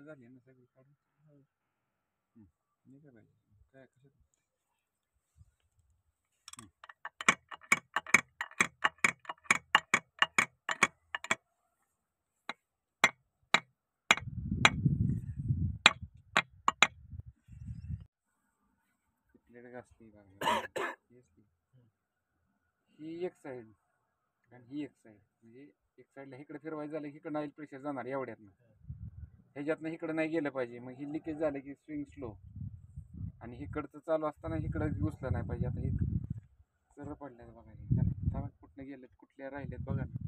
झाली ना सगळी काढून. नाही काय पाहिजे काय कशात प्लेट असते ही एक साईड आणि ही एक साईड, म्हणजे एक साईडला इकडे फिरवायचं झालं की इकडं ऑइल प्रेशर जाणार एवढ्यातनं, ह्याच्यातनं इकडं नाही गेलं पाहिजे. मग ही लिकेज झालं की स्विंग स्लो, आणि इकडचं चालू असताना इकडं घुसलं नाही पाहिजे. आता हे सरळ पडल्यात बघा, हे कुठनं गेलेत कुठल्या राहिलेत बघा ना.